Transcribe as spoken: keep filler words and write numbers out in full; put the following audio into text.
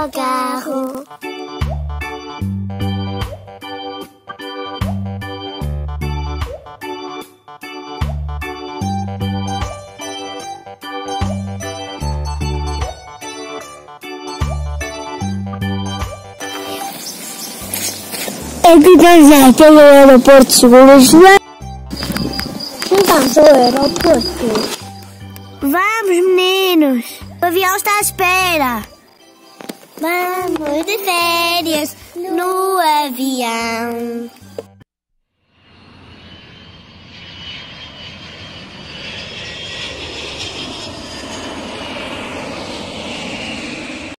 autocarro. É que já pelo aeroporto seguro, João. Então, sou o aeroporto. Vamos, meninos. O avião está à espera. Vamos de férias no avião.